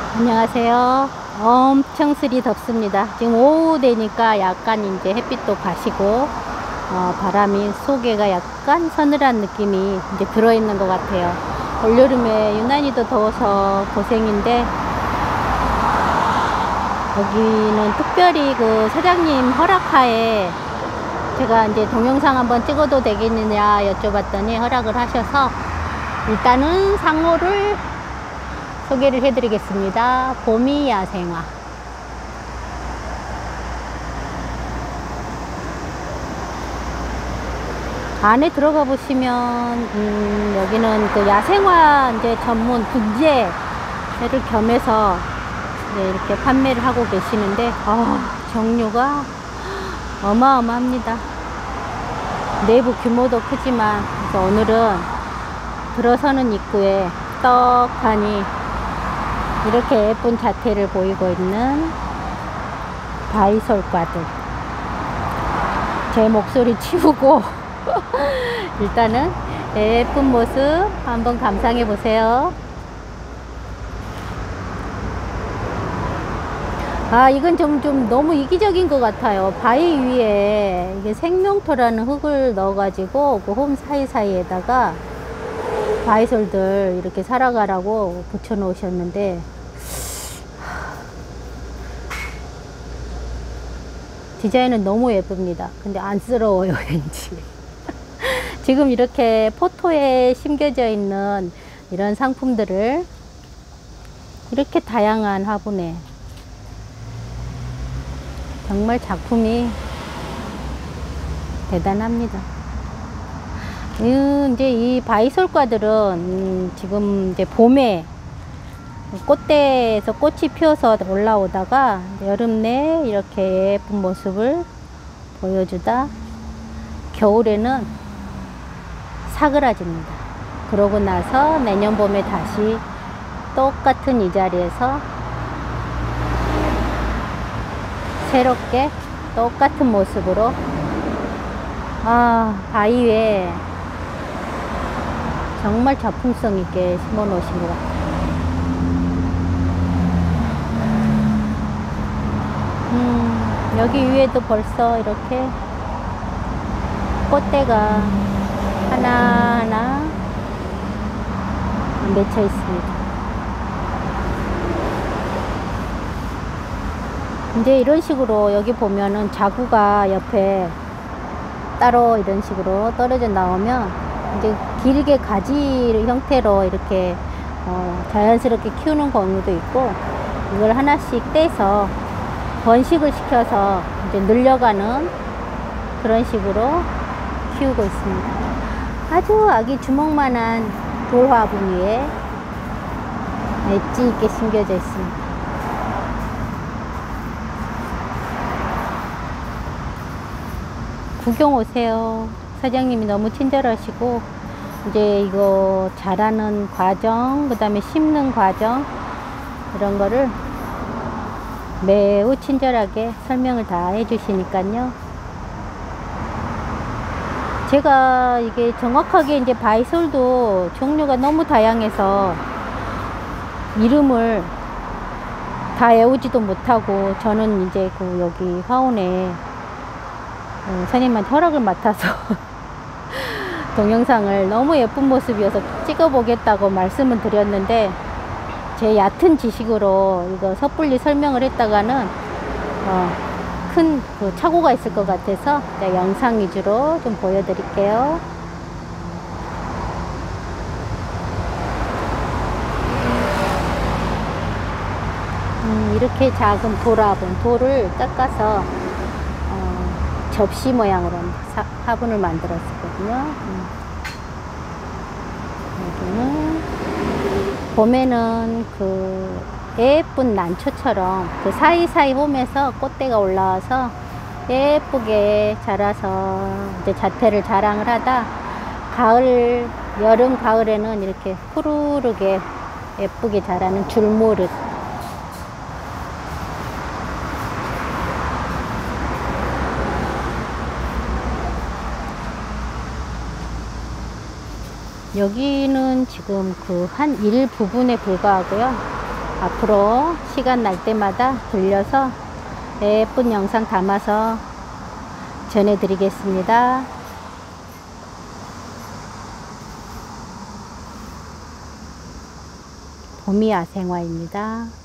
안녕하세요. 엄청 스리 덥습니다. 지금 오후 되니까 약간 이제 햇빛도 가시고 바람이 속에가 약간 서늘한 느낌이 이제 들어있는 것 같아요. 올여름에 유난히도 더워서 고생인데, 여기는 특별히 그 사장님 허락하에 제가 이제 동영상 한번 찍어도 되겠느냐 여쭤봤더니 허락을 하셔서 일단은 상호를 소개를 해드리겠습니다. 봄이 야생화. 안에 들어가 보시면 여기는 그 야생화 이제 전문 분재를 겸해서 이렇게 판매를 하고 계시는데 종류가 어마어마합니다. 내부 규모도 크지만, 그래서 오늘은 들어서는 입구에 떡하니 이렇게 예쁜 자태를 보이고 있는 바이솔과들, 제 목소리 치우고 일단은 예쁜 모습 한번 감상해 보세요. 이건 좀 너무 이기적인 것 같아요. 바위 위에 이게 생명토라는 흙을 넣어 가지고 그 홈 사이사이에다가 바이솔들 이렇게 살아가라고 붙여 놓으셨는데, 디자인은 너무 예쁩니다. 근데 안쓰러워요, 왠지. 지금 이렇게 포토에 심겨져 있는 이런 상품들을 이렇게 다양한 화분에, 정말 작품이 대단합니다. 이제 이 바이솔과들은 지금 이제 봄에 꽃대에서 꽃이 피어서 올라오다가 여름 내 이렇게 예쁜 모습을 보여주다 겨울에는 사그라집니다. 그러고 나서 내년 봄에 다시 똑같은 이 자리에서 새롭게 똑같은 모습으로 바위에 정말 작품성 있게 심어 놓으신 것 같아요. 여기 위에도 벌써 이렇게 꽃대가 하나하나 맺혀 있습니다. 이제 이런 식으로 여기 보면은 자구가 옆에 따로 이런 식으로 떨어져 나오면 이제 길게 가지 형태로 이렇게 자연스럽게 키우는 경우도 있고, 이걸 하나씩 떼서 번식을 시켜서 이제 늘려가는 그런 식으로 키우고 있습니다. 아주 아기 주먹만한 돌화분 위에 엣지 있게 심겨져 있습니다. 구경 오세요. 사장님이 너무 친절하시고, 이제 이거 자라는 과정, 그 다음에 심는 과정, 이런 거를 매우 친절하게 설명을 다 해주시니까요. 제가 이게 정확하게 이제 바이솔도 종류가 너무 다양해서 이름을 다 외우지도 못하고, 저는 이제 그 여기 화원에 선생님한테 허락을 맡아서 동영상을 너무 예쁜 모습이어서 찍어보겠다고 말씀을 드렸는데, 제 얕은 지식으로 이거 섣불리 설명을 했다가는 큰 그 착오가 있을 것 같아서 영상 위주로 좀 보여드릴게요. 이렇게 작은 돌화분, 돌을 깎아서 접시 모양으로 화분을 만들었었거든요. 여기는 봄에는 그 예쁜 난초처럼 그 사이사이 홈에서 꽃대가 올라와서 예쁘게 자라서 이제 자태를 자랑을 하다, 여름 가을에는 이렇게 푸르르게 예쁘게 자라는 줄모릇. 여기는 지금 그 한 일부분에 불과하고요. 앞으로 시간 날 때마다 들려서 예쁜 영상 담아서 전해드리겠습니다. 봄이 야생화입니다.